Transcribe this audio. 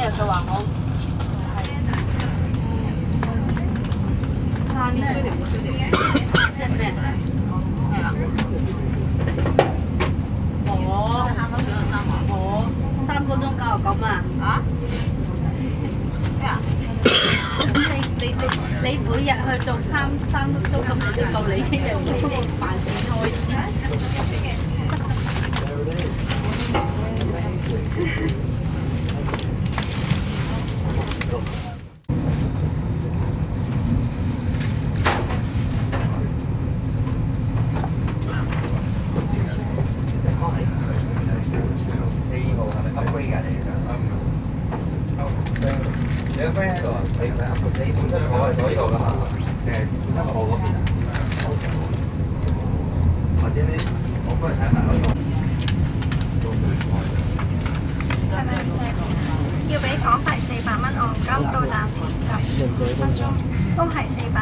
咩？佢話我係咩？即係咩？我3個鐘99啊！嚇？咩啊？你每日去做3個鐘咁，你就夠你一日嗰個飯錢開支。 你個 friend 喺度啊？你本身我係坐呢度㗎嘛？本身我嗰邊啊？或者你我幫你睇埋嗰個。 係咪要俾港幣400蚊按金到站前10分鐘？都係400。